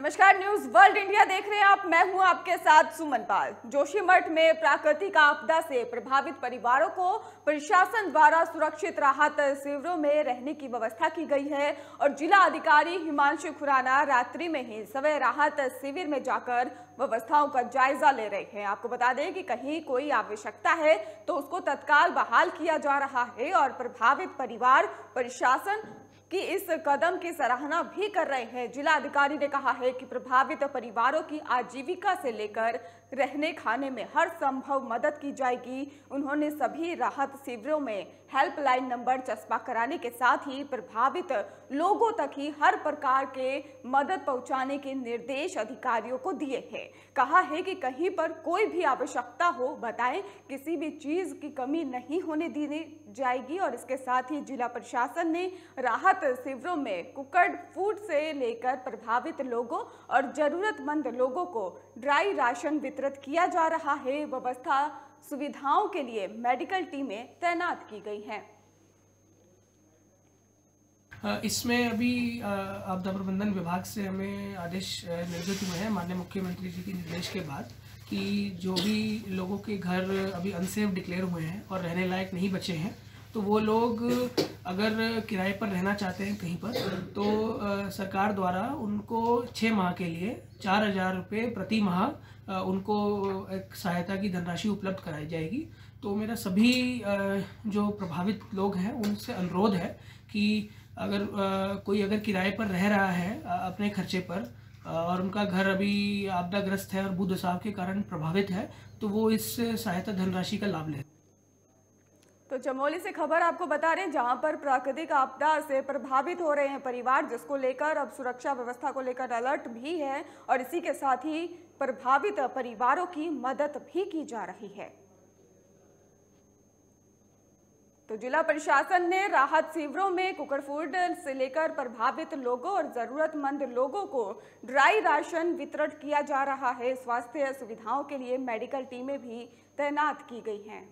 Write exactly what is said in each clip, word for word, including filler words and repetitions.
नमस्कार, news world India देख रहे हैं आप। मैं हूं आपके साथ सुमन पाल। जोशीमठ में प्राकृतिक आपदा से प्रभावित परिवारों को प्रशासन द्वारा सुरक्षित राहत शिविरों में रहने की व्यवस्था की गई है और जिला अधिकारी हिमांशु खुराना रात्रि में ही सवै राहत शिविर में जाकर व्यवस्थाओं का जायजा ले रहे हैं। आपको बता दें कि कहीं कोई आवश्यकता है तो उसको तत्काल बहाल किया जा रहा है और प्रभावित परिवार प्रशासन कि इस कदम की सराहना भी कर रहे हैं। जिला अधिकारी ने कहा है कि प्रभावित परिवारों की आजीविका से लेकर रहने खाने में हर संभव मदद की जाएगी। उन्होंने सभी राहत शिविरों में हेल्पलाइन नंबर चस्पा कराने के साथ ही प्रभावित लोगों तक ही हर प्रकार के मदद पहुंचाने के निर्देश अधिकारियों को दिए हैं। कहा है कि कहीं पर कोई भी आवश्यकता हो बताएं, किसी भी चीज की कमी नहीं होने दी जाएगी। और इसके साथ ही जिला प्रशासन ने राहत शिविरों में कुकड़ फूड से लेकर प्रभावित लोगों और जरूरतमंद लोगों को ड्राई राशन वितरित किया जा रहा है। व्यवस्था सुविधाओं के लिए मेडिकल टीमें तैनात की गई हैं। इसमें अभी आपदा प्रबंधन विभाग से हमें आदेश निर्गत हुए हैं माननीय मुख्यमंत्री जी के निर्देश के बाद कि जो भी लोगों के घर अभी अनसेफ डिक्लेयर हुए हैं और रहने लायक नहीं बचे हैं तो वो लोग अगर किराए पर रहना चाहते हैं कहीं पर तो आ, सरकार द्वारा उनको छः माह के लिए चार हज़ार रुपये प्रति माह आ, उनको एक सहायता की धनराशि उपलब्ध कराई जाएगी। तो मेरा सभी आ, जो प्रभावित लोग हैं उनसे अनुरोध है कि अगर आ, कोई अगर किराए पर रह रहा है आ, अपने खर्चे पर और उनका घर अभी आपदाग्रस्त है और भूदसाव के कारण प्रभावित है तो वो इस सहायता धनराशि का लाभ लें। तो चमोली से खबर आपको बता रहे हैं, जहां पर प्राकृतिक आपदा से प्रभावित हो रहे हैं परिवार, जिसको लेकर अब सुरक्षा व्यवस्था को लेकर अलर्ट भी है और इसी के साथ ही प्रभावित परिवारों की मदद भी की जा रही है। तो जिला प्रशासन ने राहत शिविरों में कुकर फूड से लेकर प्रभावित लोगों और जरूरतमंद लोगों को ड्राई राशन वितरण किया जा रहा है। स्वास्थ्य सुविधाओं के लिए मेडिकल टीमें भी तैनात की गई हैं।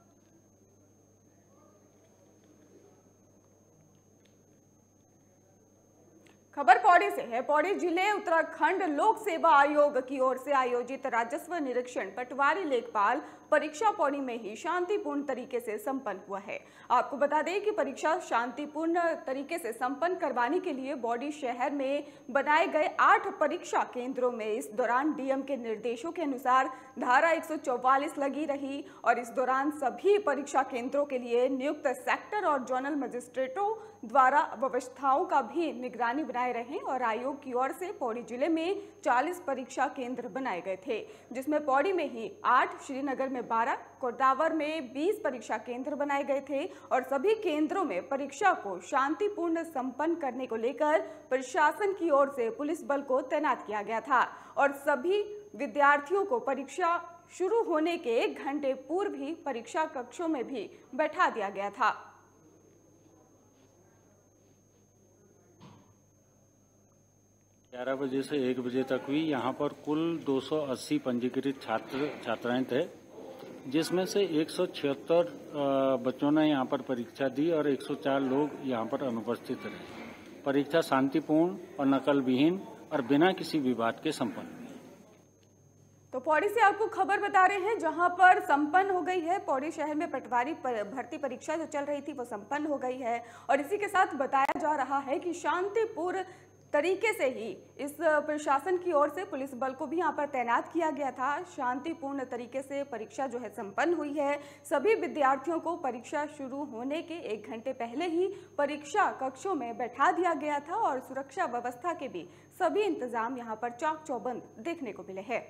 खबर पौड़ी से है। पौड़ी जिले उत्तराखंड लोक सेवा आयोग की ओर से आयोजित राजस्व निरीक्षण पटवारी लेखपाल परीक्षा पौड़ी में ही शांतिपूर्ण तरीके से संपन्न हुआ है। आपको बता दें कि परीक्षा शांतिपूर्ण तरीके से संपन्न करवाने के लिए पौड़ी शहर में बनाए गए आठ परीक्षा केंद्रों में इस दौरान डीएम के निर्देशों के अनुसार धारा एक सौ चौवालीस लगी रही और इस दौरान सभी परीक्षा केंद्रों के लिए नियुक्त सेक्टर और जोनल मजिस्ट्रेटों द्वारा व्यवस्थाओं का भी निगरानी बनाए रहे और आयोग की ओर से पौड़ी जिले में चालीस परीक्षा केंद्र बनाए गए थे, जिसमें पौड़ी में ही आठ, श्रीनगर में बारह, कोटावर में बीस परीक्षा केंद्र बनाए गए थे और सभी केंद्रों में परीक्षा को शांतिपूर्ण संपन्न करने को लेकर प्रशासन की ओर से पुलिस बल को तैनात किया गया था और सभी विद्यार्थियों को परीक्षा शुरू होने के एक घंटे पूर्व ही परीक्षा कक्षों में भी बैठा दिया गया था। ग्यारह बजे से एक बजे तक हुई। यहाँ पर कुल दो सौ अस्सी पंजीकृत छात्र छात्राएं थे, जिसमें से एक सौ छिहत्तर बच्चों ने यहाँ पर परीक्षा दी और एक सौ चार लोग यहाँ पर अनुपस्थित रहे। परीक्षा शांतिपूर्ण और नकल विहीन और बिना किसी विवाद के संपन्न हुई। तो पौड़ी से आपको खबर बता रहे हैं, जहां पर संपन्न हो गई है। पौड़ी शहर में पटवारी भर्ती परीक्षा जो चल रही थी वो संपन्न हो गई है और इसी के साथ बताया जा रहा है कि शांतिपूर्ण तरीके से ही इस प्रशासन की ओर से पुलिस बल को भी यहाँ पर तैनात किया गया था। शांतिपूर्ण तरीके से परीक्षा जो है संपन्न हुई है। सभी विद्यार्थियों को परीक्षा शुरू होने के एक घंटे पहले ही परीक्षा कक्षों में बैठा दिया गया था और सुरक्षा व्यवस्था के भी सभी इंतजाम यहाँ पर चाक चौबंद देखने को मिले हैं।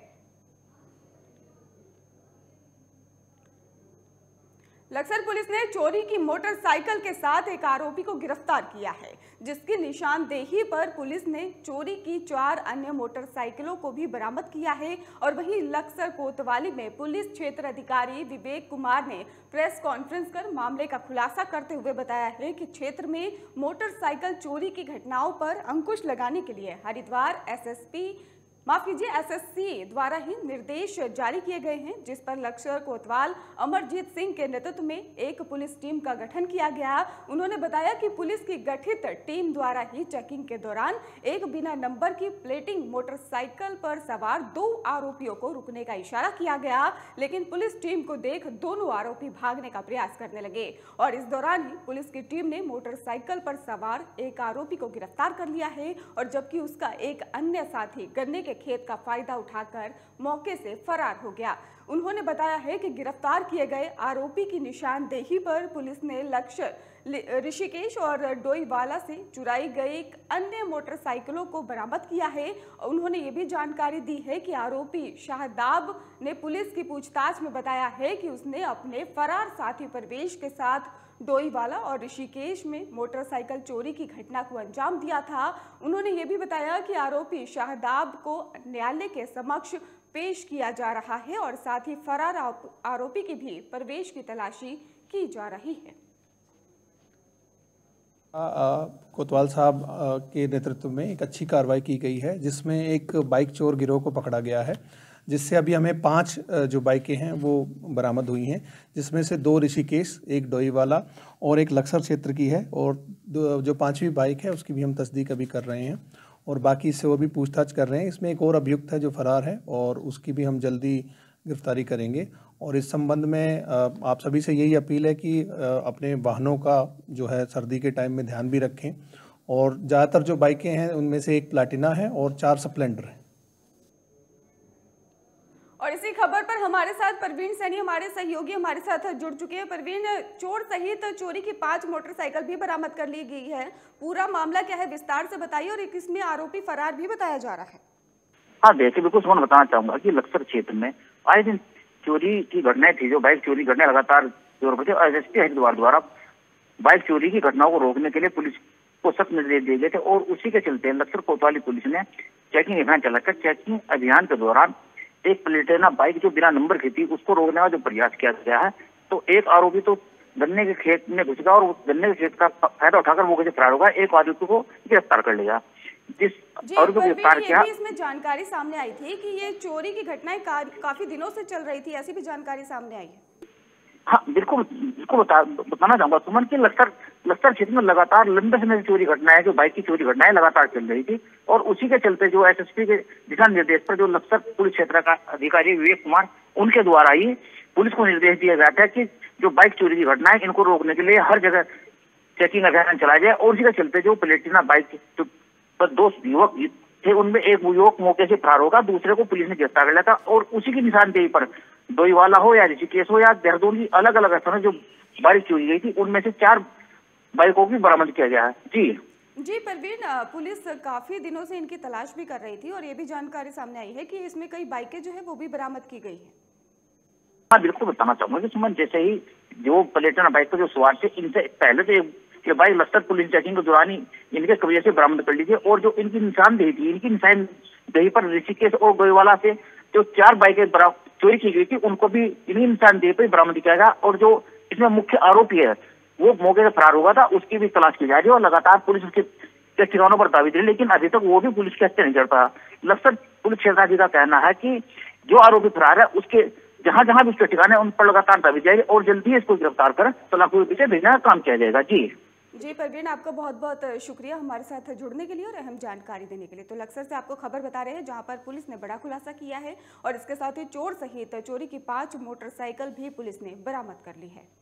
लक्सर पुलिस ने चोरी की मोटरसाइकिल के साथ एक आरोपी को गिरफ्तार किया है, जिसकी निशानदेही पर पुलिस ने चोरी की चार अन्य मोटरसाइकिलों को भी बरामद किया है। और वहीं लक्सर कोतवाली में पुलिस क्षेत्र अधिकारी विवेक कुमार ने प्रेस कॉन्फ्रेंस कर मामले का खुलासा करते हुए बताया है कि क्षेत्र में मोटरसाइकिल चोरी की घटनाओं पर अंकुश लगाने के लिए हरिद्वार एसएसपी माफ कीजिए एसएससी द्वारा ही निर्देश जारी किए गए हैं, जिस पर लक्ष्य कोतवाल अमरजीत सिंह के नेतृत्व में एक पुलिस टीम का गठन किया गया। उन्होंने बताया कि पुलिस की गठित टीम द्वारा ही चेकिंग के दौरान एक बिना नंबर की प्लेटिंग मोटरसाइकिल पर सवार दो आरोपियों को रुकने का इशारा किया गया, लेकिन पुलिस टीम को देख दोनों आरोपी भागने का प्रयास करने लगे और इस दौरान ही पुलिस की टीम ने मोटरसाइकिल पर सवार एक आरोपी को गिरफ्तार कर लिया है और जबकि उसका एक अन्य साथी गन्ने के खेत का फायदा उठाकर मौके से फरार हो गया। उन्होंने बताया है कि गिरफ्तार किए गए आरोपी की निशानदेही पर पुलिस ने लक्ष्य ऋषिकेश और डोईवाला से चुराई गई अन्य मोटरसाइकिलों को बरामद किया है। उन्होंने ये भी जानकारी दी है कि आरोपी शाहदाब ने पुलिस की पूछताछ में बताया है कि उसने अपने फरार साथी परवेश के साथ डोईवाला और ऋषिकेश में मोटरसाइकिल चोरी की घटना को अंजाम दिया था। उन्होंने ये भी बताया कि आरोपी शाहदाब को न्यायालय के समक्ष पेश किया जा रहा है और साथ ही फरार आरोपी की भी परवेश की तलाशी की जा रही है। कोतवाल साहब के नेतृत्व में एक अच्छी कार्रवाई की गई है, जिसमें एक बाइक चोर गिरोह को पकड़ा गया है, जिससे अभी हमें पांच जो बाइकें हैं वो बरामद हुई हैं, जिसमें से दो ऋषिकेश, एक डोईवाला और एक लक्सर क्षेत्र की है और जो पांचवी बाइक है उसकी भी हम तस्दीक अभी कर रहे हैं और बाकी इससे वो भी पूछताछ कर रहे हैं। इसमें एक और अभियुक्त है जो फरार है और उसकी भी हम जल्दी गिरफ्तारी करेंगे। और इस संबंध में आप सभी से यही अपील है कि अपने वाहनों का जो है सर्दी के टाइम में ध्यान भी रखें और ज़्यादातर जो बाइकें हैं उनमें से एक प्लाटिना है और चार स्प्लेंडर है। और इसी खबर पर हमारे साथ परवीन सैनी हमारे सहयोगी हमारे साथ जुड़ चुके हैं। परवीन, चोर सहित चोरी की पांच मोटरसाइकिल भी बरामद कर ली गई है, पूरा मामला क्या है विस्तार से बताइए और इसमें आरोपी फरार भी बताया जा रहा है। हाँ देखिए, बिल्कुल सुमन बताना चाहूंगा कि लक्सर क्षेत्र में आए दिन चोरी की घटनाएं थी, जो बाइक चोरी घटनाएं लगातार जोर पर थे और एसएसपी हरिद्वार द्वारा बाइक चोरी की घटनाओं को रोकने के लिए पुलिस को सख्त निर्देश दिए गए थे और उसी के चलते लक्सर कोतवाली पुलिस ने चेकिंग अभियान चलाकर चेकिंग अभियान के दौरान एक प्लेटिना बाइक जो बिना नंबर की थी उसको रोकने का जो प्रयास किया गया है, तो एक आरोपी तो गन्ने के खेत में घुस गया और उस गन्ने के खेत का फायदा उठाकर वो कैसे फरार होगा, एक आरोपी को गिरफ्तार कर लिया। जिस आरोपी को गिरफ्तार किया, इसमें जानकारी सामने आई थी कि ये चोरी की घटनाएं का, काफी दिनों से चल रही थी, ऐसी भी जानकारी सामने आई है। हाँ बिल्कुल, बिल्कुल बता, बताना चाहूंगा सुमन की लक्सर लक्सर क्षेत्र में लगातार लंबे समय से चोरी घटनाएं, जो बाइक की चोरी घटनाएं लगातार चल रही थी और उसी के चलते जो एसएसपी के दिशा निर्देश पर जो लक्सर पुलिस क्षेत्र का अधिकारी विवेक कुमार उनके द्वारा ही पुलिस को निर्देश दिया गया था कि जो बाइक चोरी की घटनाएं इनको रोकने के लिए हर जगह चेकिंग अभियान चलाया जाए और उसी के चलते जो प्लेटिना बाइक जो पर दो युवक थे उनमें एक युवक मौके से फरार होगा, दूसरे को पुलिस ने गिरफ्तार कर लिया था और उसी की निशानदेही पर डोईवाला हो या ऋषिकेश हो या देहरादून की अलग अलग स्थानों जो बाइक चोरी गई थी उनमें से चार बाइकों की बरामद किया गया है। जी जी परवीन, पुलिस काफी दिनों से इनकी तलाश भी कर रही थी और ये भी जानकारी सामने आई है कि इसमें कई बाइकें जो है वो भी बरामद की गई है। हाँ बिल्कुल बताना चाहूंगा कि सुमन, जैसे ही जो प्लेटिना बाइक पर जो सवार थे इनसे पहले तो ये बाइक लक्सर पुलिस चेकिंग के दौरान ही इनके कब्जे से बरामद कर ली थी और जो इनकी निशानदेही थी, इनकी निशानदेही पर ऋषिकेश और डोईवाला से जो चार बाइकें चोरी की गई थी उनको भी इन्हीं निशानदेही पर बरामद किया गया और जो इसमें मुख्य आरोपी है वो मौके से फरार हुआ था, उसकी भी तलाश की जा रही है और लगातार पुलिस उसके ठिकानों पर दावी दे रही, लेकिन अभी तक वो भी पुलिस के हत्या नहीं करता। लक्सर पुलिस क्षेत्राधिकारी का कहना है कि जो आरोपी फरार है उसके जहां जहां भी उसके ठिकाने उन पर लगातार दावी जाएगी और जल्दी इसको गिरफ्तार कर सलाखों के पीछे भेजने का काम किया जाएगा। जी जी परवीन, आपका बहुत बहुत शुक्रिया हमारे साथ जुड़ने के लिए और अहम जानकारी देने के लिए। तो लक्सर से आपको खबर बता रहे हैं जहां पर पुलिस ने बड़ा खुलासा किया है और इसके साथ ही चोर सहित चोरी की पांच मोटरसाइकिल भी पुलिस ने बरामद कर ली है।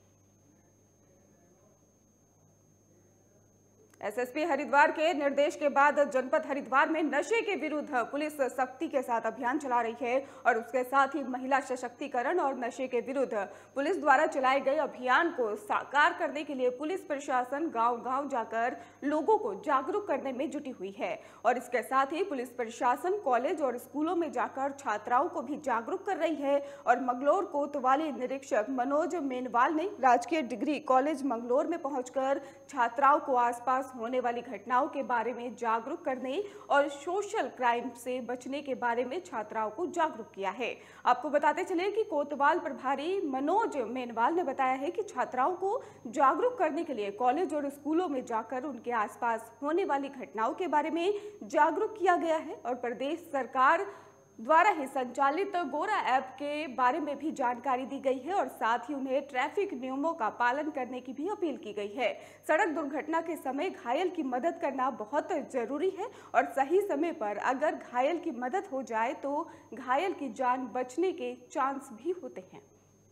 एसएसपी हरिद्वार के निर्देश के बाद जनपद हरिद्वार में नशे के विरुद्ध पुलिस सख्ती के साथ अभियान चला रही है और उसके साथ ही महिला सशक्तिकरण और नशे के विरुद्ध पुलिस द्वारा चलाए गए अभियान को साकार करने के लिए पुलिस प्रशासन गांव-गांव जाकर लोगों को जागरूक करने में जुटी हुई है और इसके साथ ही पुलिस प्रशासन कॉलेज और स्कूलों में जाकर छात्राओं को भी जागरूक कर रही है। और मंगलौर कोतवाली निरीक्षक मनोज मेनवाल ने राजकीय डिग्री कॉलेज मंगलौर में पहुंचकर छात्राओं को आसपास होने वाली घटनाओं के बारे में जागरूक करने और सोशल क्राइम से बचने के बारे में छात्राओं को जागरूक किया है। आपको बताते चले कि कोतवाल प्रभारी मनोज मेनवाल ने बताया है कि छात्राओं को जागरूक करने के लिए कॉलेज और स्कूलों में जाकर उनके आसपास होने वाली घटनाओं के बारे में जागरूक किया गया है और प्रदेश सरकार द्वारा ही संचालित गोरा ऐप के बारे में भी जानकारी दी गई है और साथ ही उन्हें ट्रैफिक नियमों का पालन करने की भी अपील की गई है। सड़क दुर्घटना के समय घायल की मदद करना बहुत जरूरी है और सही समय पर अगर घायल की मदद हो जाए तो घायल की जान बचने के चांस भी होते हैं।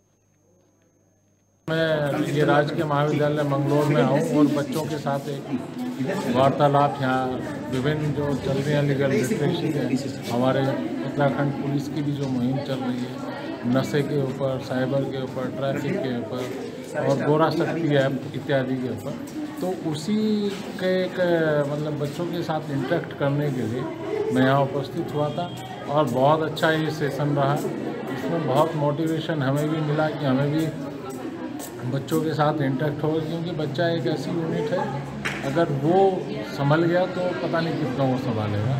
मैं ये राजकीय महाविद्यालय मंगलौर में आऊँ और बच्चों के साथ एक वार्तालाप यहाँ विभिन्न जो चल रही है लीगल लिटरेसी है, हमारे उत्तराखंड पुलिस की भी जो मुहिम चल रही है नशे के ऊपर, साइबर के ऊपर, ट्रैफिक के ऊपर और गोरा शक्ति ऐप इत्यादि के ऊपर, तो उसी के एक मतलब बच्चों के साथ इंटरेक्ट करने के लिए मैं यहाँ उपस्थित हुआ था और बहुत अच्छा ये सेशन रहा। इसमें बहुत मोटिवेशन हमें भी मिला कि हमें भी बच्चों के साथ इंटरेक्ट होगा, क्योंकि बच्चा एक ऐसी यूनिट है अगर वो संभल गया तो पता नहीं कितना वो संभालेगा।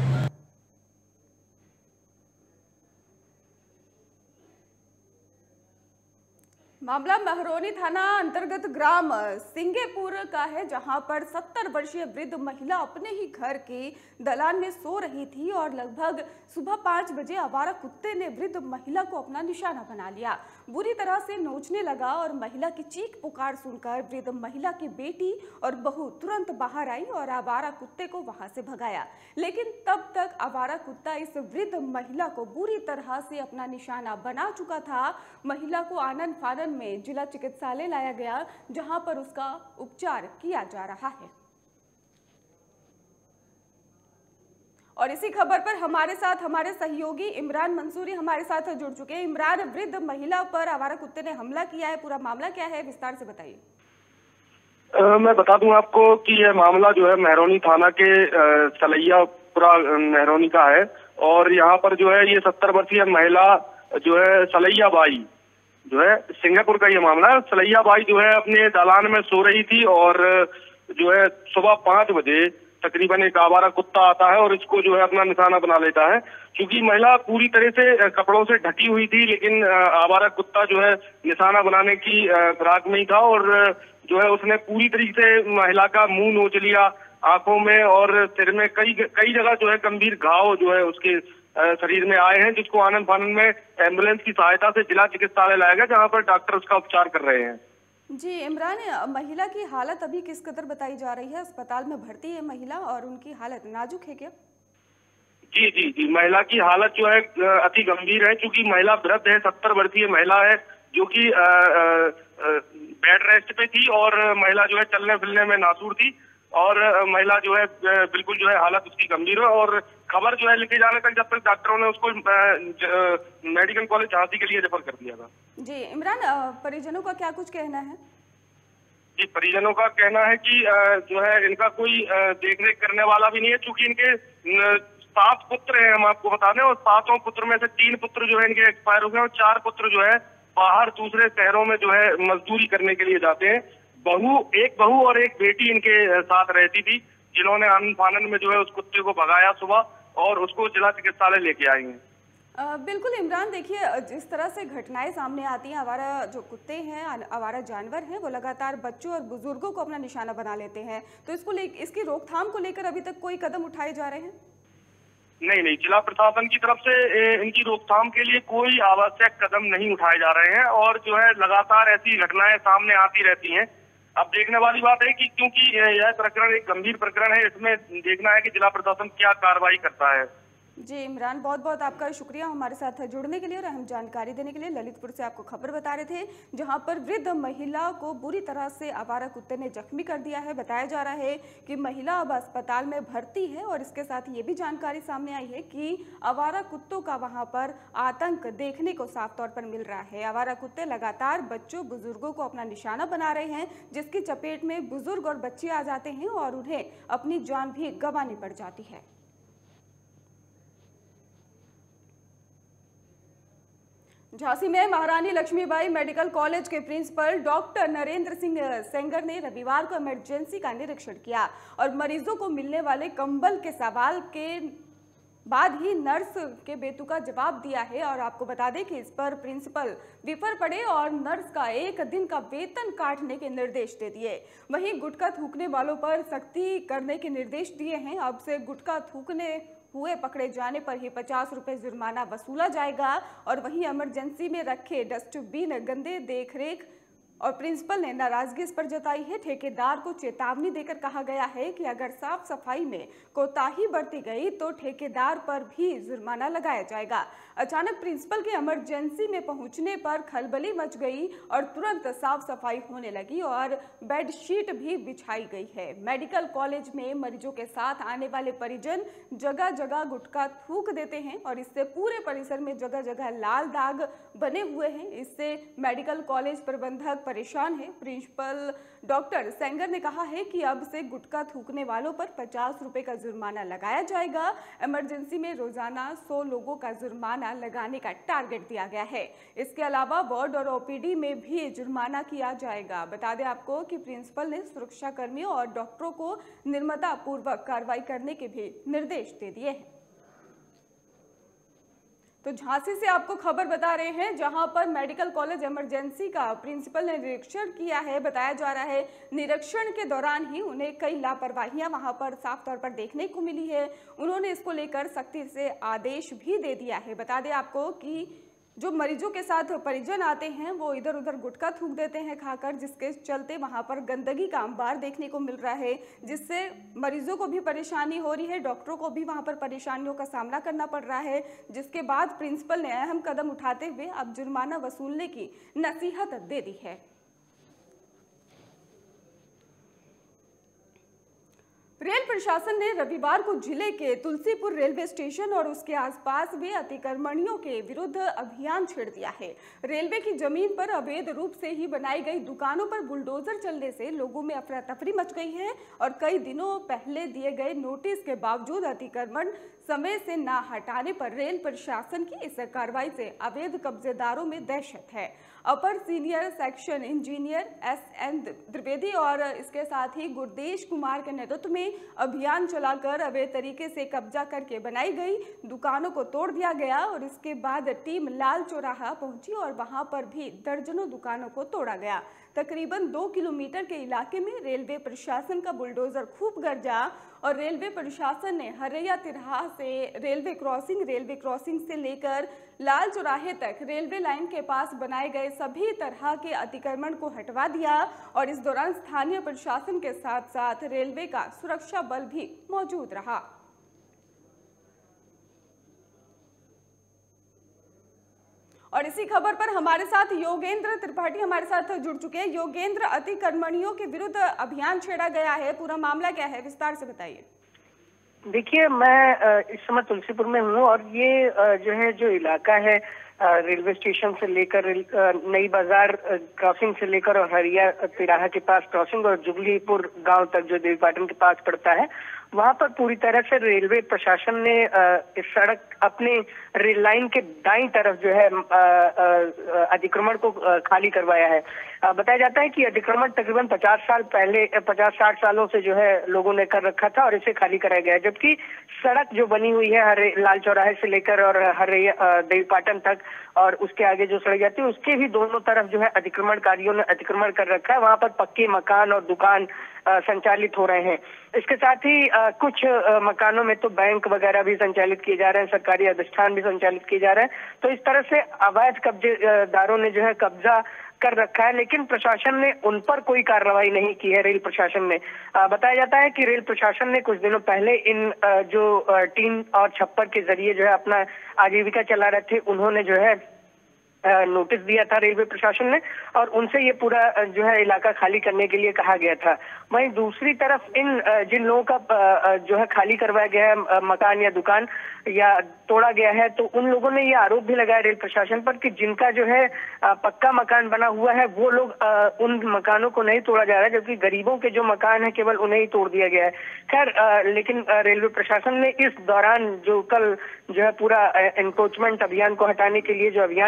मामला महरौनी थाना अंतर्गत ग्राम सिंगेपुर का है, जहां पर सत्तर वर्षीय वृद्ध महिला अपने ही घर के दलान में सो रही थी और लगभग सुबह पाँच बजे आवारा कुत्ते ने वृद्ध महिला को अपना निशाना बना लिया, बुरी तरह से नोचने लगा और महिला की चीख पुकार सुनकर वृद्ध महिला की बेटी और बहू तुरंत बाहर आई और आवारा कुत्ते को वहां से भगाया। लेकिन तब तक आवारा कुत्ता इस वृद्ध महिला को बुरी तरह से अपना निशाना बना चुका था। महिला को आनन फानन में जिला चिकित्सालय लाया गया, जहां पर उसका उपचार किया जा रहा है। और इसी खबर पर हमारे साथ हमारे सहयोगी इमरान मंसूरी हमारे साथ जुड़ चुके हैं। इमरान, वृद्ध महिला पर आवारा कुत्ते ने हमला किया है, पूरा मामला क्या है, विस्तार से बताइए। मैं बता दूं आपको कि यह मामला जो है महरौनी थाना के सलैयापुरा महरौनी का है और यहाँ पर जो है ये सत्तर वर्षीय महिला जो है सलैया बाई जो है सिंगापुर का ये मामला है। सलैया बाई जो है अपने दालान में सो रही थी और जो है सुबह पाँच बजे तकरीबन एक आवारा कुत्ता आता है और इसको जो है अपना निशाना बना लेता है। क्योंकि महिला पूरी तरह से कपड़ों से ढकी हुई थी, लेकिन आवारा कुत्ता जो है निशाना बनाने की फिराक में ही था और जो है उसने पूरी तरीके से महिला का मुंह नोच लिया, आंखों में और सिर में कई कई जगह जो है गंभीर घाव जो है उसके शरीर में आए हैं, जिसको आनन फानन में एम्बुलेंस की सहायता से जिला चिकित्सालय लाया गया, जहां पर डॉक्टर उसका उपचार कर रहे हैं। जी इमरान, महिला की हालत अभी किस कदर बताई जा रही है? अस्पताल में भर्ती है महिला और उनकी हालत नाजुक है क्या? जी जी जी महिला की हालत जो है अति गंभीर है, क्योंकि महिला वृद्ध है, सत्तर वर्षीय महिला है जो कि बेड रेस्ट पे थी और महिला जो है चलने फिरने में नासूर थी और महिला जो है बिल्कुल जो है हालत उसकी गंभीर है और खबर जो है लिखे जाने तक जब तक डॉक्टरों ने उसको मेडिकल कॉलेज झांसी के लिए रेफर कर दिया था। जी इमरान, परिजनों का क्या कुछ कहना है? जी परिजनों का कहना है कि जो है इनका कोई देखरेख करने वाला भी नहीं है, चूंकि इनके सात पुत्र हैं, हम आपको बता दें, और सातों पुत्र में से तीन पुत्र जो है इनके एक्सपायर हो गए और चार पुत्र जो है बाहर दूसरे शहरों में जो है मजदूरी करने के लिए जाते हैं। बहू एक बहू और एक बेटी इनके साथ रहती थी, जिन्होंने आनन फानन में जो है उस कुत्ते को भगाया सुबह और उसको जिला चिकित्सालय लेके आई हैं। बिल्कुल इमरान, देखिए जिस तरह से घटनाएं सामने आती हैं, आवारा जो कुत्ते हैं, आवारा जानवर हैं, वो लगातार बच्चों और बुजुर्गों को अपना निशाना बना लेते हैं, तो इसको ले इसकी रोकथाम को लेकर अभी तक कोई कदम उठाए जा रहे हैं? नहीं नहीं, जिला प्रशासन की तरफ से इनकी रोकथाम के लिए कोई आवश्यक कदम नहीं उठाए जा रहे हैं और जो है लगातार ऐसी घटनाएं सामने आती रहती हैं। अब देखने वाली बात है कि क्योंकि यह प्रकरण एक गंभीर प्रकरण है, इसमें देखना है कि जिला प्रशासन क्या कार्रवाई करता है। जी इमरान, बहुत बहुत आपका शुक्रिया हमारे साथ जुड़ने के लिए और अहम जानकारी देने के लिए। ललितपुर से आपको खबर बता रहे थे, जहां पर वृद्ध महिला को बुरी तरह से आवारा कुत्ते ने जख्मी कर दिया है। बताया जा रहा है कि महिला अब अस्पताल में भर्ती है और इसके साथ ये भी जानकारी सामने आई है कि आवारा कुत्तों का वहां पर आतंक देखने को साफ तौर पर मिल रहा है। आवारा कुत्ते लगातार बच्चों बुजुर्गों को अपना निशाना बना रहे हैं, जिसकी चपेट में बुजुर्ग और बच्चे आ जाते हैं और उन्हें अपनी जान भी गंवानी पड़ जाती है। झांसी में महारानी लक्ष्मीबाई मेडिकल कॉलेज के प्रिंसिपल डॉक्टर नरेंद्र सिंह सेंगर ने रविवार को इमरजेंसी का निरीक्षण किया और मरीजों को मिलने वाले कंबल के सवाल के बाद ही नर्स के बेतुका जवाब दिया है। और आपको बता दें कि इस पर प्रिंसिपल विफर पड़े और नर्स का एक दिन का वेतन काटने के निर्देश दे दिए। वहीं गुटखा थूकने वालों पर सख्ती करने के निर्देश दिए हैं। अब से गुटखा थूकने हुए पकड़े जाने पर ही पचास रुपए जुर्माना वसूला जाएगा। और वहीं इमरजेंसी में रखे डस्टबिन गंदे देखरेख और प्रिंसिपल ने नाराजगी इस पर जताई है। ठेकेदार को चेतावनी देकर कहा गया है कि अगर साफ सफाई में कोताही बरती गई तो ठेकेदार पर भी जुर्माना लगाया जाएगा। अचानक प्रिंसिपल के इमरजेंसी में पहुंचने पर खलबली मच गई और तुरंत साफ सफाई होने लगी और बेडशीट भी बिछाई गई है। मेडिकल कॉलेज में मरीजों के साथ आने वाले परिजन जगह जगह गुटखा थूक देते हैं और इससे पूरे परिसर में जगह जगह लाल दाग बने हुए हैं। इससे मेडिकल कॉलेज प्रबंधक परेशान है। प्रिंसिपल डॉक्टर सेंगर ने कहा है कि अब से गुटखा थूकने वालों पर पचास रुपए का जुर्माना लगाया जाएगा। इमरजेंसी में रोजाना सौ लोगों का जुर्माना लगाने का टारगेट दिया गया है। इसके अलावा वार्ड और ओपीडी में भी जुर्माना किया जाएगा। बता दें आपको कि प्रिंसिपल ने सुरक्षा कर्मियों और डॉक्टरों को निर्ममता पूर्वक कार्रवाई करने के भी निर्देश दे दिए हैं। तो झांसी से आपको खबर बता रहे हैं, जहां पर मेडिकल कॉलेज इमरजेंसी का प्रिंसिपल ने निरीक्षण किया है। बताया जा रहा है निरीक्षण के दौरान ही उन्हें कई लापरवाहियां वहां पर साफ तौर पर देखने को मिली है। उन्होंने इसको लेकर सख्ती से आदेश भी दे दिया है। बता दें आपको कि जो मरीजों के साथ परिजन आते हैं वो इधर उधर गुटखा थूक देते हैं खाकर, जिसके चलते वहां पर गंदगी का अंबार देखने को मिल रहा है, जिससे मरीजों को भी परेशानी हो रही है, डॉक्टरों को भी वहां पर परेशानियों का सामना करना पड़ रहा है। जिसके बाद प्रिंसिपल ने अहम कदम उठाते हुए अब जुर्माना वसूलने की नसीहत दे दी है। रेल प्रशासन ने रविवार को जिले के तुलसीपुर रेलवे स्टेशन और उसके आसपास में अतिक्रमणियों के विरुद्ध अभियान छेड़ दिया है। रेलवे की जमीन पर अवैध रूप से ही बनाई गई दुकानों पर बुलडोजर चलने से लोगों में अफरा तफरी मच गई है और कई दिनों पहले दिए गए नोटिस के बावजूद अतिक्रमण समय से ना हटाने पर रेल प्रशासन की इस कार्रवाई से अवैध कब्जेदारों में दहशत है। Upper senior section engineer S N Dwivedi और इसके साथ ही गुरदेश कुमार के नेतृत्व में अभियान चलाकर अवैध तरीके से कब्जा करके बनाई गई दुकानों को तोड़ दिया गया और इसके बाद टीम लाल चौराहा पहुंची और वहां पर भी दर्जनों दुकानों को तोड़ा गया। तकरीबन दो किलोमीटर के इलाके में रेलवे प्रशासन का बुलडोजर खूब गरजा और रेलवे प्रशासन ने हरैया तिराहा से रेलवे क्रॉसिंग रेलवे क्रॉसिंग से लेकर लाल चौराहे तक रेलवे लाइन के पास बनाए गए सभी तरह के अतिक्रमण को हटवा दिया और इस दौरान स्थानीय प्रशासन के साथ साथ रेलवे का सुरक्षा बल भी मौजूद रहा। और इसी खबर पर हमारे साथ योगेंद्र त्रिपाठी हमारे साथ जुड़ चुके हैं। योगेंद्र, अतिक्रमणियों के विरुद्ध अभियान छेड़ा गया है, पूरा मामला क्या है, विस्तार से बताइए। देखिए, मैं इस समय तुलसीपुर में हूँ और ये जो है जो इलाका है रेलवे स्टेशन से लेकर नई बाजार क्रॉसिंग से लेकर और हरिया तिराहा के पास क्रॉसिंग और जुबलीपुर गांव तक जो देवीपाटन के पास पड़ता है, वहां पर पूरी तरह से रेलवे प्रशासन ने इस सड़क अपने रेल लाइन के दाईं तरफ जो है अतिक्रमण को खाली करवाया है। बताया जाता है कि अतिक्रमण तकरीबन पचास साल पहले पचास साठ सालों से जो है लोगों ने कर रखा था और इसे खाली कराया गया है, जबकि सड़क जो बनी हुई है हर लाल चौराहे से लेकर और हर देवीपाटन तक और उसके आगे जो सड़क जाती है उसके भी दोनों तरफ जो है अतिक्रमणकारियों ने अतिक्रमण कर रखा है। वहां पर पक्के मकान और दुकान संचालित हो रहे हैं। इसके साथ ही आ, कुछ आ, मकानों में तो बैंक वगैरह भी संचालित किए जा रहे हैं, सरकारी अधिष्ठान भी संचालित किए जा रहे हैं। तो इस तरह से अवैध कब्जेदारों ने जो है कब्जा कर रखा है, लेकिन प्रशासन ने उन पर कोई कार्रवाई नहीं की है। रेल प्रशासन ने आ, बताया जाता है कि रेल प्रशासन ने कुछ दिनों पहले इन आ, जो आ, टीन और छप्पर के जरिए जो है अपना आजीविका चला रहे थे, उन्होंने जो है नोटिस दिया था रेलवे प्रशासन ने और उनसे ये पूरा जो है इलाका खाली करने के लिए कहा गया था। वहीं दूसरी तरफ इन जिन लोगों का जो है खाली करवाया गया है मकान या दुकान या तोड़ा गया है, तो उन लोगों ने ये आरोप भी लगाया रेल प्रशासन पर कि जिनका जो है पक्का मकान बना हुआ है वो लोग उन मकानों को नहीं तोड़ा जा रहा है, जबकि गरीबों के जो मकान है केवल उन्हें ही तोड़ दिया गया है। खैर, लेकिन रेलवे प्रशासन ने इस दौरान जो कल जो है पूरा एनक्रोचमेंट अभियान को हटाने के लिए जो अभियान चला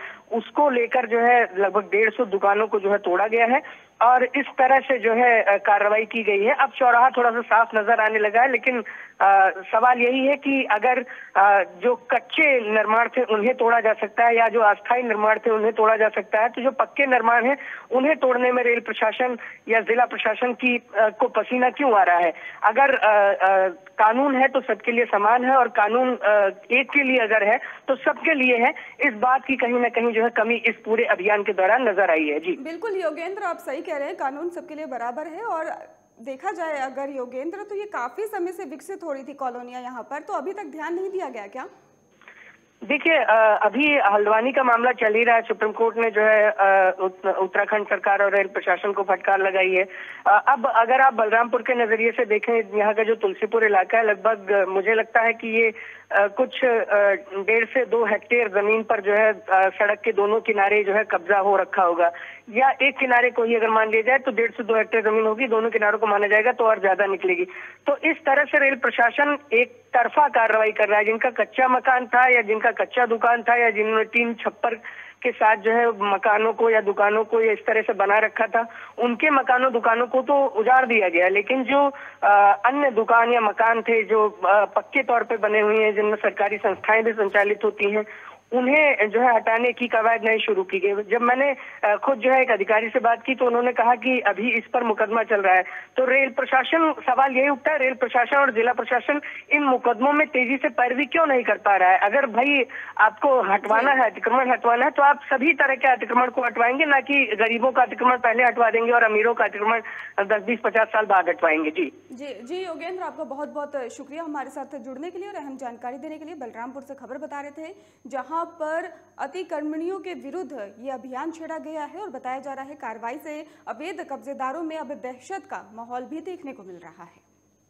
उसको लेकर जो है लगभग डेढ़ सौ दुकानों को जो है तोड़ा गया है और इस तरह से जो है कार्रवाई की गई है। अब चौराहा थोड़ा सा साफ नजर आने लगा है, लेकिन आ, सवाल यही है कि अगर आ, जो कच्चे निर्माण थे उन्हें तोड़ा जा सकता है या जो अस्थायी निर्माण थे उन्हें तोड़ा जा सकता है, तो जो पक्के निर्माण है उन्हें तोड़ने में रेल प्रशासन या जिला प्रशासन की आ, को पसीना क्यों आ रहा है? अगर आ, आ, कानून है तो सबके लिए समान है और कानून आ, एक के लिए अगर है तो सबके लिए है। इस बात की कहीं ना कहीं जो है कमी इस पूरे अभियान के दौरान नजर आई है। जी बिल्कुल योगेंद्र, आप सही कह रहे हैं, कानून सबके लिए बराबर है। और देखा जाए अगर योगेंद्र, तो ये काफी समय से विकसित हो रही थी कॉलोनियां यहाँ पर, तो अभी तक ध्यान नहीं दिया गया क्या? देखिए, अभी हल्द्वानी का मामला चल ही रहा है। सुप्रीम कोर्ट ने जो है उत्तराखंड सरकार और रेल प्रशासन को फटकार लगाई है। अब अगर आप बलरामपुर के नजरिए से देखें, यहाँ का जो तुलसीपुर इलाका है, लगभग मुझे लगता है कि ये कुछ डेढ़ से दो हेक्टेयर जमीन पर जो है सड़क के दोनों किनारे जो है कब्जा हो रखा होगा, या एक किनारे को ही अगर मान लिया जाए तो डेढ़ से दो हेक्टेयर जमीन होगी, दोनों किनारों को माना जाएगा तो और ज्यादा निकलेगी। तो इस तरह से रेल प्रशासन एक तरफा कार्रवाई कर रहा है। जिनका कच्चा मकान था या जिनका कच्चा दुकान था या जिन्होंने टीन छप्पर के साथ जो है मकानों को या दुकानों को या इस तरह से बना रखा था, उनके मकानों दुकानों को तो उजाड़ दिया गया, लेकिन जो आ, अन्य दुकान या मकान थे जो आ, पक्के तौर पे बने हुए हैं, जिनमें सरकारी संस्थाएं भी संचालित होती हैं, उन्हें जो है हटाने की कवायद नहीं शुरू की गई। जब मैंने खुद जो है एक अधिकारी से बात की तो उन्होंने कहा कि अभी इस पर मुकदमा चल रहा है। तो रेल प्रशासन, सवाल यही उठता है, रेल प्रशासन और जिला प्रशासन इन मुकदमों में तेजी से पैरवी क्यों नहीं कर पा रहा है? अगर भाई आपको हटवाना है, अतिक्रमण हटवाना है, तो आप सभी तरह के अतिक्रमण को हटवाएंगे, ना कि गरीबों का अतिक्रमण पहले हटवा देंगे और अमीरों का अतिक्रमण दस बीस पचास साल बाद हटवाएंगे। जी जी जी योगेंद्र, आपका बहुत बहुत शुक्रिया हमारे साथ जुड़ने के लिए और अहम जानकारी देने के लिए। बलरामपुर से खबर बता रहे थे, जहां पर अतिक्रमणियों के विरुद्ध ये अभियान छेड़ा गया है और बताया जा रहा है कार्रवाई से अवैध कब्जेदारों में अब दहशत का माहौल भी देखने को मिल रहा है।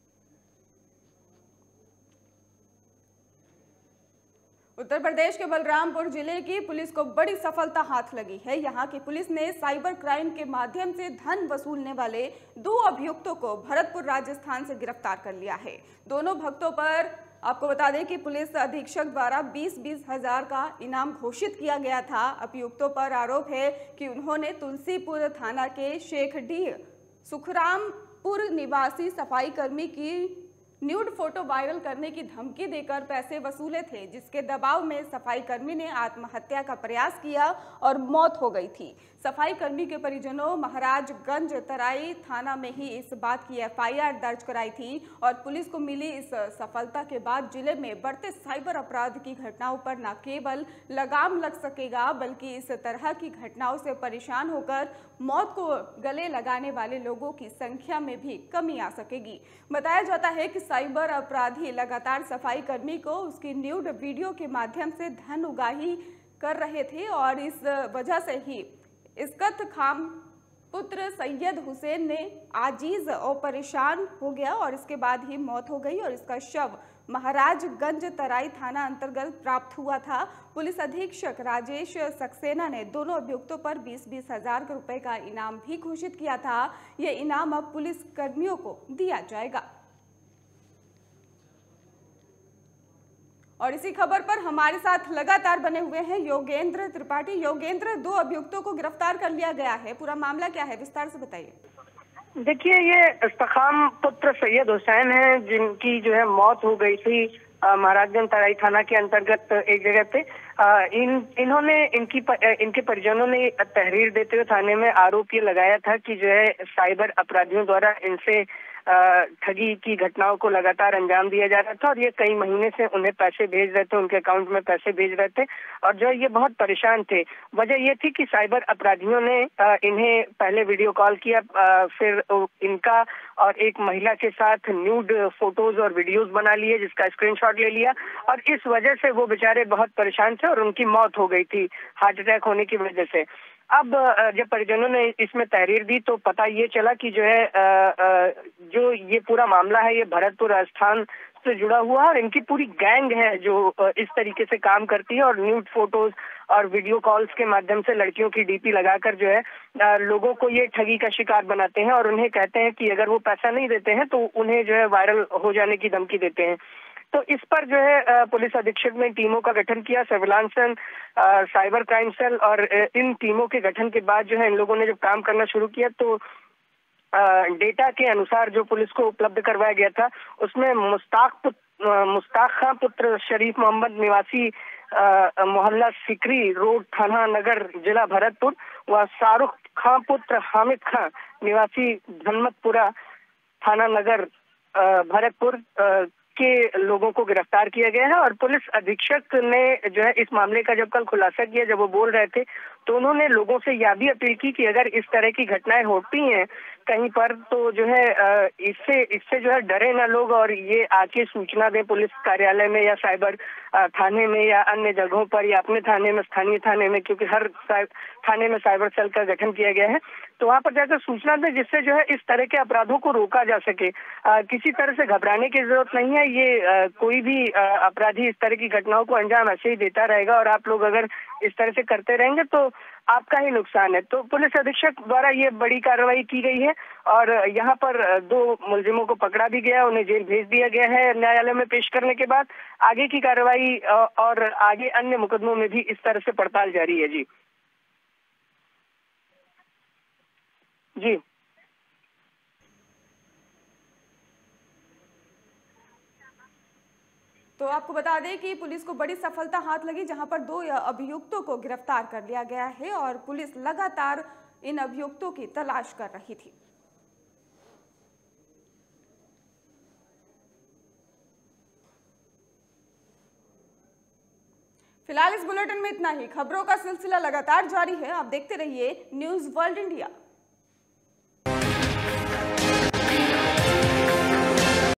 उत्तर प्रदेश के बलरामपुर जिले की पुलिस को बड़ी सफलता हाथ लगी है। यहाँ की पुलिस ने साइबर क्राइम के माध्यम से धन वसूलने वाले दो अभियुक्तों को भरतपुर राजस्थान से गिरफ्तार कर लिया है। दोनों भक्तों पर आपको बता दें कि पुलिस अधीक्षक द्वारा बीस बीस हजार का इनाम घोषित किया गया था। अभियुक्तों पर आरोप है कि उन्होंने तुलसीपुर थाना के शेखडीह सुखरामपुर निवासी सफाई कर्मी की न्यूड फोटो वायरल करने की धमकी देकर पैसे वसूले थे, जिसके दबाव में सफाई कर्मी ने आत्महत्या का प्रयास किया और मौत हो गई थी। सफाई कर्मी के परिजनों महाराजगंज तराई थाना में ही इस बात की एफ आई आर दर्ज कराई थी और पुलिस को मिली इस सफलता के बाद जिले में बढ़ते साइबर अपराध की घटनाओं पर न केवल लगाम लग सकेगा, बल्कि इस तरह की घटनाओं से परेशान होकर मौत को गले लगाने वाले लोगों की संख्या में भी कमी आ सकेगी। बताया जाता है कि साइबर अपराधी लगातार सफाई कर्मी को उसकी न्यूड वीडियो के माध्यम से धन उगाही कर रहे थे और इस वजह से ही इस्कत खाम पुत्र सैयद हुसैन ने आजीज और परेशान हो गया और इसके बाद ही मौत हो गई और इसका शव महाराजगंज तराई थाना अंतर्गत प्राप्त हुआ था। पुलिस अधीक्षक राजेश सक्सेना ने दोनों अभियुक्तों पर बीस बीस हजार रुपए का इनाम भी घोषित किया था। ये इनाम अब पुलिस कर्मियों को दिया जाएगा। और इसी खबर पर हमारे साथ लगातार बने हुए हैं योगेंद्र त्रिपाठी। योगेंद्र, दो अभियुक्तों को गिरफ्तार कर लिया गया है, पूरा मामला क्या है, विस्तार से बताइए। देखिए, ये इस्तखाम पुत्र सैयद हुसैन है, जिनकी जो है मौत हो गई थी महाराजगंज तराई थाना के अंतर्गत एक जगह पे। आ, इन इन्होंने इनकी इनके परिजनों ने तहरीर देते हुए थाने में आरोप ये लगाया था कि जो है साइबर अपराधियों द्वारा इनसे ठगी की घटनाओं को लगातार अंजाम दिया जा रहा था और ये कई महीने से उन्हें पैसे भेज रहे थे, उनके अकाउंट में पैसे भेज रहे थे और जो ये बहुत परेशान थे। वजह ये थी कि साइबर अपराधियों ने इन्हें पहले वीडियो कॉल किया, फिर इनका और एक महिला के साथ न्यूड फोटोज और वीडियोस बना लिए, जिसका स्क्रीनशॉट ले लिया और इस वजह से वो बेचारे बहुत परेशान थे और उनकी मौत हो गई थी हार्ट अटैक होने की वजह से। अब जब परिजनों ने इसमें तहरीर दी तो पता ये चला कि जो है जो ये पूरा मामला है ये भरतपुर राजस्थान से जुड़ा हुआ है और इनकी पूरी गैंग है जो इस तरीके से काम करती है और न्यूड फोटोज और वीडियो कॉल्स के माध्यम से लड़कियों की डीपी लगाकर जो है लोगों को ये ठगी का शिकार बनाते हैं और उन्हें कहते हैं कि अगर वो पैसा नहीं देते हैं तो उन्हें जो है वायरल हो जाने की धमकी देते हैं। तो इस पर जो है पुलिस अधीक्षक ने टीमों का गठन किया, surveillance cell, cyber crime cell, और इन टीमों के गठन के बाद जो है इन लोगों ने जब काम करना शुरू किया तो डेटा के अनुसार जो पुलिस को उपलब्ध करवाया गया था उसमें मुस्ताक मुस्ताक खां पुत्र शरीफ मोहम्मद निवासी मोहल्ला सिकरी रोड थाना नगर जिला भरतपुर व शाहरुख खां पुत्र हामिद खां निवासी धनमतपुरा थाना नगर भरतपुर के लोगों को गिरफ्तार किया गया है। और पुलिस अधीक्षक ने जो है इस मामले का जब कल खुलासा किया, जब वो बोल रहे थे तो उन्होंने लोगों से यह भी अपील की कि अगर इस तरह की घटनाएं होती हैं कहीं पर तो जो है इससे इससे जो है डरे ना लोग और ये आके सूचना दें पुलिस कार्यालय में या साइबर थाने में या अन्य जगहों पर या अपने थाने में, स्थानीय थाने में, क्योंकि हर थाने में साइबर सेल का गठन किया गया है, तो वहाँ पर जाकर सूचना दें जिससे जो है इस तरह के अपराधों को रोका जा सके। आ, किसी तरह से घबराने की जरूरत नहीं है। ये आ, कोई भी आ, अपराधी इस तरह की घटनाओं को अंजाम ऐसे ही देता रहेगा और आप लोग अगर इस तरह से करते रहेंगे तो आपका ही नुकसान है। तो पुलिस अधीक्षक द्वारा ये बड़ी कार्रवाई की गई है और यहाँ पर दो मुलजिमों को पकड़ा भी गया, उन्हें जेल भेज दिया गया है न्यायालय में पेश करने के बाद। आगे की कार्रवाई और आगे अन्य मुकदमों में भी इस तरह से पड़ताल जारी है। जी जी तो आपको बता दें कि पुलिस को बड़ी सफलता हाथ लगी, जहां पर दो अभियुक्तों को गिरफ्तार कर लिया गया है और पुलिस लगातार इन अभियुक्तों की तलाश कर रही थी। फिलहाल इस बुलेटिन में इतना ही। खबरों का सिलसिला लगातार जारी है, आप देखते रहिए न्यूज़ वर्ल्ड इंडिया।